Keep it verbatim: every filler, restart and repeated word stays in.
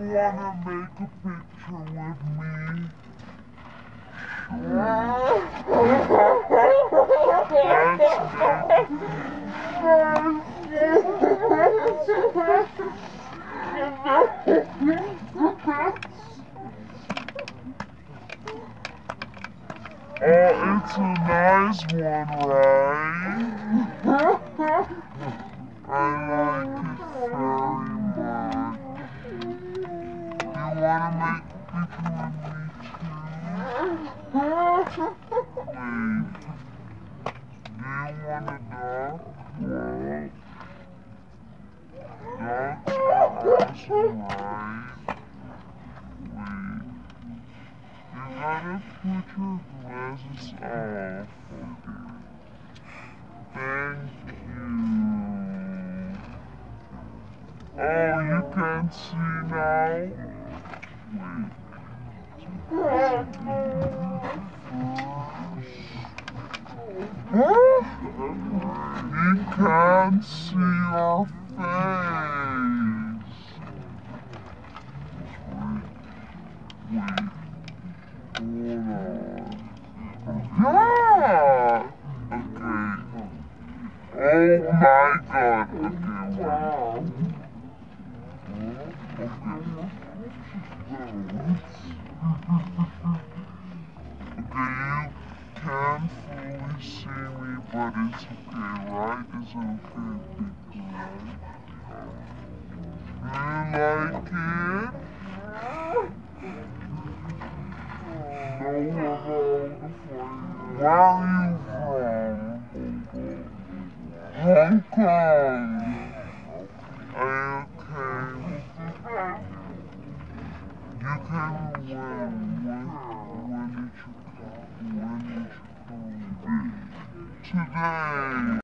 wanna make a picture with me? Oh, it's a nice one, right? I like it very much. You wanna make a picture with me too? Wait. Do you want a dog? Well, dogs are awesome, right? Wait. You gotta put your glasses off. Thank you. Oh, you can see now? Wait. Huh? He can't see your face. Wait. Wait. Hold on. Yeah! Okay. Oh my god. Okay, wait. Okay, you can't fully see me, but it's okay, right? It's okay, big right? You like it? No, where are you from? Hong Kong. Okay. You can when when when did you come? When did you come? Today.